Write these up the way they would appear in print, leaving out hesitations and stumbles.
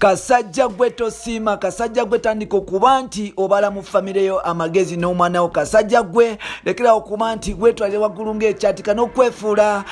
Kasajja gwe tosima, kasajja gwe tandika okuba nti obala mu famire yo amagezi n'omwana wo. Kasajja gwe lekera okuba nti gwetwalire waggulu ng'ekyatika n'okwefuula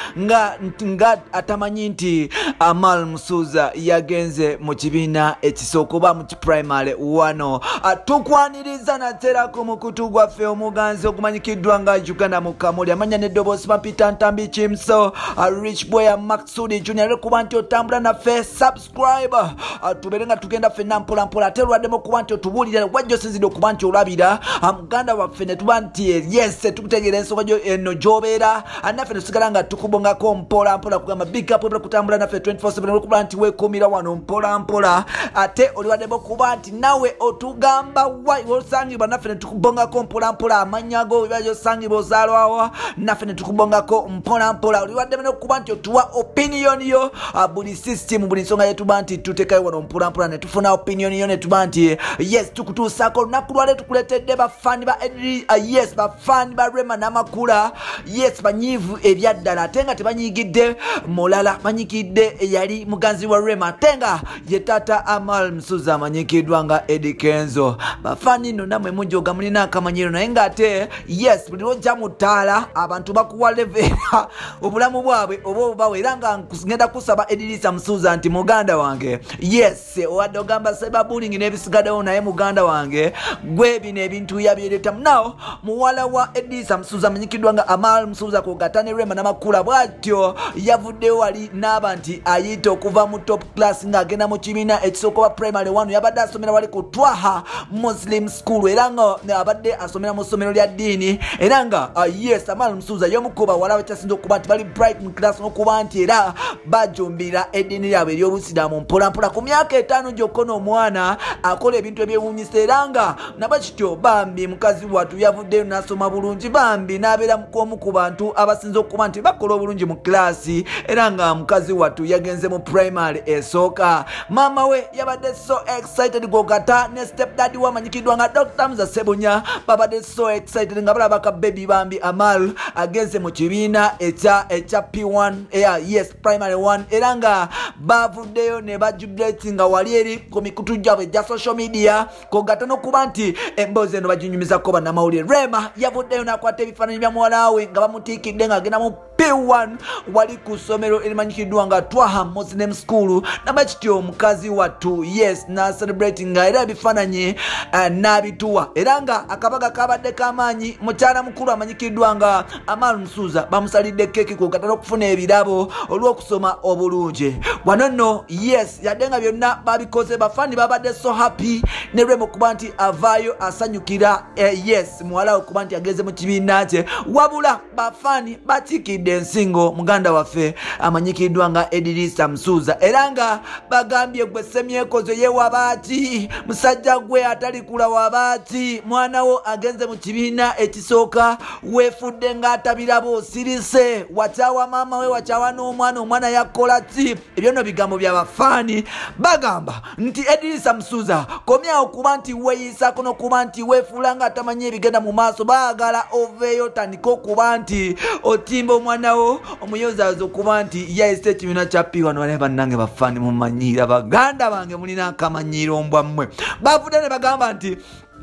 nga atamanyi nti Amal Musuuza yagenze mu kibiina ekisooka oba mu primary wano. Tukwaniriza naterako mu kutu gwaffe omuganzi ogumanyikiddwa nga Uganda mu Kamuli amanya n'eddoboozi Peter Ntambi Chimso Rich Boy Maksudi Junior lekuba nti otambula naffe subscribe tubere nga tugenda ffenna mpolampola ate lwaddemu okuba nti otubuulira wajja osinzidde okuba nti olabira muganda waffe ne tuba nti yes tukutegeera ensonga eno gy'obeera naffe ne tusigala nga tukubongako mpolampola kugamba big up ebula kutambula naffe 24/7 olwokuba nti weekuumira wano mpolampola ate oliwaddemu okuba nti nawe otugamba osangibwa naffe ne tukubongako mpolampola amannya go webajja osangibwa ozaalwawo naffe ne tukubongako mpolampola oliwaddemu okuba nti otuwa opinion yo buli system buli nsonga yetuba nti tutekayo wano mpolampola ne tufuna opinion yo ne tuba nti yes tukutuusaako olunaku lwale tukuletedde bafani ba yes bafani ba Rema n'amakula yes banyiivu ebyaddala ate nga tebanyigidde mulala manyikidde yali muganzi wa Rema ate nga ye taata Amal Musuuza amanyikiddwa nga Eddie Kenzo. Bafani nno namwe munjoga mulina akamanyiro naye ng'ate yes buli lwojja mu ttaala abantu bakuwa leveera obulamu bwabwe oba obawe era nga ngenda kusaba Eddie Musuuza nti muganda wange yes owadde ogamba cyberbullying n'ebisigaddewo naye muganda wange gwe bino ebintu yabyeretamu nawo muwala wa Eddie Musuuza amanyikiddwa nga Amal Musuuza kwogata ne Rema n'amakula bw'atyo yavuddeyo wali n'aba nti ayita okuva mu top class ng'agenda mu kibiina ekisooka primary 1 yabadde asomera wali ku Twaha Muslim School era nga abadde asomera mu ssomero lya ddiini era nga yes Amal Musuuza y'omukuba wala wekyasinza okuba nti bali bright mu class n'okuba nti era bajumbira eddiini lyabwe ery'obusiraamu mpolampola ku myaka 5 gyokka n'omwana akola ebintu ebyewuunyisa era nga nabakityo bambi mukazi wattu yavuddeyo n'asoma bulungi bambi n'abeera omu ku bantu abasinza okuba nti bakola obulungi mu kilasi era nga mukazi wattu yagenze mu primary esooka. Maama we yabadde so excited gogata ne stepdaddy we amanyikiddwa nga Dr. Musa Sebunya babadde so excited nga balabaka baby bambi Amal agenze mu kibiina ekya P1 yes primary 1 era nga bavuddeyo ne bajubilate nga wali eri ku mikutu gyabwe gya social media kogata n'okuba nti emboozi eno baginyumizako bannamawulire. Rema yavuddeyo n'akwata ebifaananyi bya muwala we nga bamutiikidde ng'agenda mu P1 wali ku ssomero erimanyikiddwa nga Twaha Muslim School nabakityo omukazi wattu yes na celebrating nga era ebifaananyi n'abituwa era nga akabaga kabadde k'amaanyi mukyala mukulu amanyikiddwa nga Amal Musuuza bamusalidde keeki kwogata n'okufuna ebirabo olw'okusoma obulungi wano nno yes yadde nga byonna babikoze bafani babadde so happy ne Rema okuba nti avaayo asanyukira yes muwala okuba nti ageze mu kibiina kye wabula bafani batikidde ensingo muganda waffe amanyikiddwa nga Eddie Musuuza era nga bagambye gwe semyekozo ye wabaati musajja gwe atali kula wabaati mwana wo agenze mu kibiina ekisooka weefudde ng'atabirabo osirise wakyawa maama we wakyawa n'omwana yakola ki ebyo nno bigambo bya bafani bagamba nti Eddie Musuuza komyawo kuba nti weeyisaako n'okuba nti weefuula nga atamanyi ebigenda mu maaso baagala oveeyo tandika okuba nti otimba omwana wo omuyozaaza okuba nti yayise ekibiina kya P1 wale bannange bafani mumanyiira baganda bange mulina akamanyiiro mbwammwe bavudde ne bagamba nti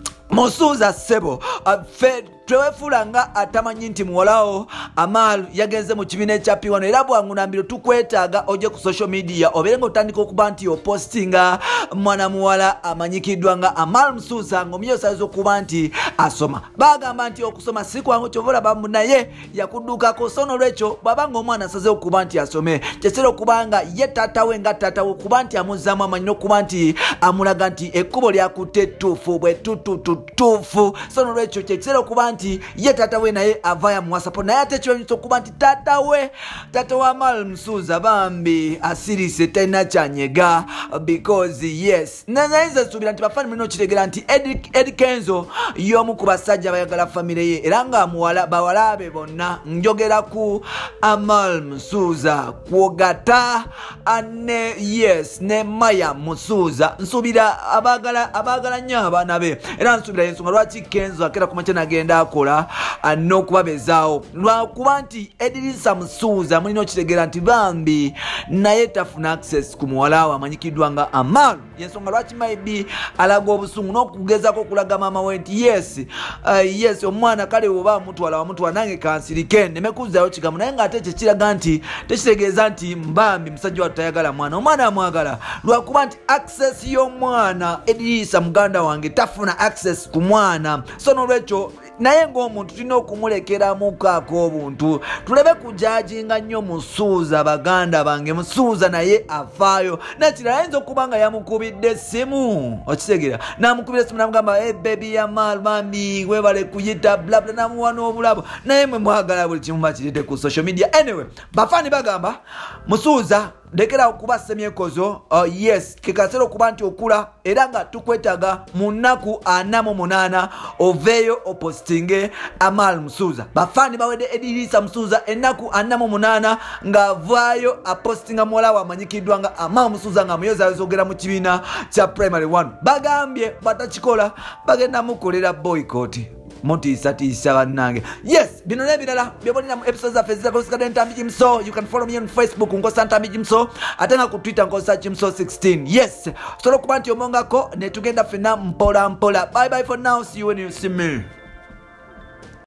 Musuuza ssebo twewefuula nga atamanyi nti muwalawo Amal yagenze mu kibiina ekya P1 era bwangunambiro tukwetaaga ojje ku social media obeere nga otandika okuba nti opostinga mwana muwala amanyikiddwa nga Amal Musuuza ng'omuyosaaza okuba nti asoma bagamba nti okusoma si kwangu kyova olaba naye yakuddukako so n'olwekyo bw'aba ng'omwana asazeewo okuba nti asome kyesera okuba nga ye taatawe nga taatawe okuba nti amuzzaamu amanyi n'okuba nti amulaga nti ekkubo lyakutte ettuufu bwe tutututuufu so n'olwekyo kyekisera okuba nti ye tata we naye avaya mu WhatsApp naye ate kyonyisa okuba nti tata wa Amal Musuuza bambi asirise talina kyanyega because yes nanyinza suubira nti bafani mulina okitegeera nti Eddie Kenzo y'omu ku basajja bayagala famire ye era nga bawala be bonna njogera ku Amal Musuuza kwogata ne yes ne Maya Musuuza nsuubira abagala nnyo abaana be era nsuubira ensonga lwaki Kenzo akera ku makya nagenda bakola n'okubabezaawo lwakuba nti Edirisa Musuuza mulina okitegeera nti bambi naye tafuna access ku muwala we amanyikiddwa nga Amaru. Yensonga lwaki maybe alaga obusungu n'okugezako okulaga maama we nti yes omwana kale oba wamutwala nange kansirike nneme kuzzayo kigambo naye ng'ate ekyo kiraga nti tekitegeeza nti mbambi musajja wa tayagala omwana amwagala lwakuba nti access y'omwana Edirisa muganda wange tafuna access ku mwana so n'olwekyo naye ng'omuntu tulina okumulekeramuko ak'obuntu tulebe kujajinga nnyo Musuuza baganda bange Musuuza naye afaayo nakirala ayinza okuba nga yamukubidde essimu okitegeera namukubira essimu namugamba baby ya mami webale kuyita blabla namuwa n'obulabo naye mwe mwagala buli kimu bakirete ku social media anyway bafaani bagamba Musuuza lekera okuba semyekozo yes kikasero okuba nti okula era nga tukwetaga mu nnaku 48 oveeyo opostinge Amaru Musuuza bafaani bawedde Edirisa Musuuza ennaku 48 ng'avaayo apostinga muwala we amanyikiddwa nga Amaru Musuuza nga muyozayozogera mu kibiina kya primary 1 bagambye batakikola bagenda mukolera boycott mutiisa bannange yes bino n'ebirala byobonera mu episodes zaffe zirakosikadde Ntambi Jimso. You can follow me on Facebook nkosa Ntambi Jimso ate nga ku Twitter nkosa Jimso 16 yes osobola okuba nti omongako ne tugenda ffenna mpola bye for now, see you when you see me.